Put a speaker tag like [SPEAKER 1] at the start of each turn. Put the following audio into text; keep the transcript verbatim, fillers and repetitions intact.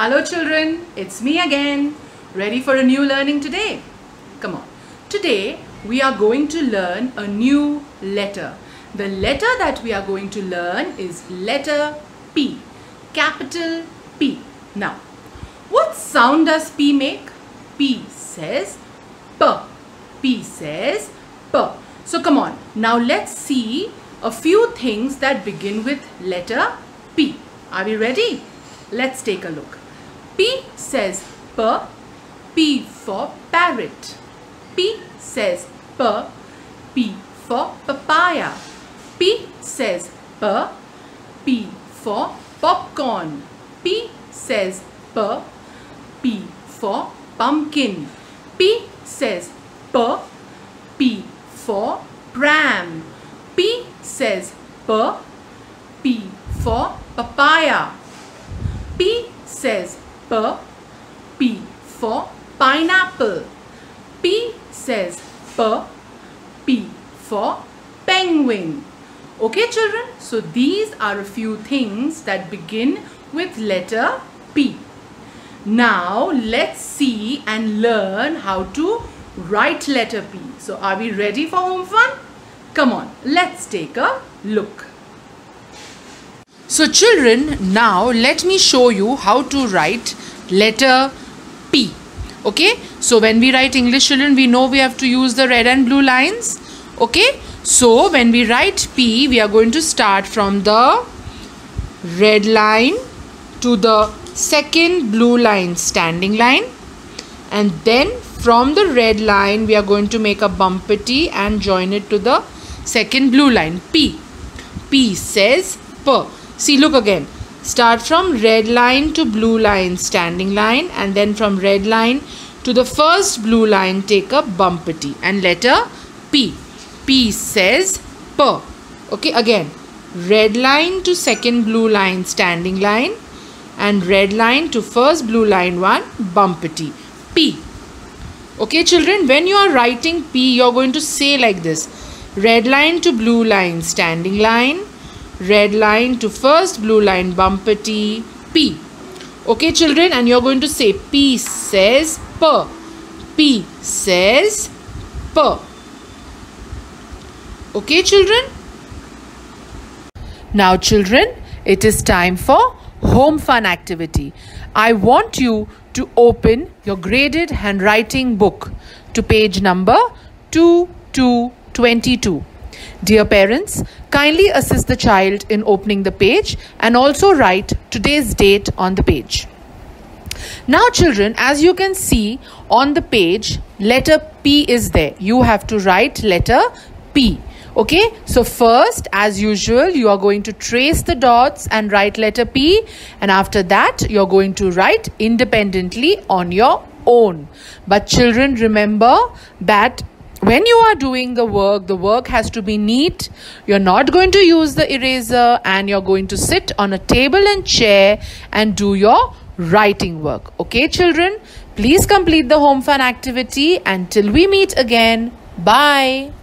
[SPEAKER 1] Hello children, it's me again. Ready for a new learning today? Come on. Today we are going to learn a new letter. The letter that we are going to learn is letter P. Capital P. Now, what sound does P make? P says P. P says P. So come on. Now let's see a few things that begin with letter P. Are we ready? Let's take a look. P says P. P for parrot. P says P. P for papaya. P says P. P for popcorn. P says P. P for pumpkin. P says P. P for pram. P says P. P for papaya. P says P. P for pineapple. P says P. P for penguin. Okay children, so these are a few things that begin with letter P. Now let's see and learn how to write letter P. So are we ready for home fun? Come on, let's take a look. So children, now let me show you how to write letter P. Okay, so when we write English children, we know we have to use the red and blue lines. Okay, so when we write P, we are going to start from the red line to the second blue line standing line, and then from the red line we are going to make a bumpety and join it to the second blue line. P. P says P. See, look again. Start from red line to blue line standing line, and then from red line to the first blue line take a bumpety and letter P. P says P. Okay, again. Red line to second blue line standing line, and red line to first blue line one bumpety. P. Okay children, when you are writing P, you are going to say like this. Red line to blue line standing line, red line to first blue line bumpety, P. Okay children, and you are going to say P says P. P says P. Okay children. Now children, it is time for home fun activity. I want you to open your graded handwriting book to page number two two twenty-two. Dear parents, kindly assist the child in opening the page and also write today's date on the page. Now children, as you can see on the page, letter P is there. You have to write letter P. Okay, so first, as usual, you are going to trace the dots and write letter P, and after that you are going to write independently on your own. But children, remember that when you are doing the work, the work has to be neat. You're not going to use the eraser, and you're going to sit on a table and chair and do your writing work. Okay children, please complete the home fun activity. Until we meet again, bye.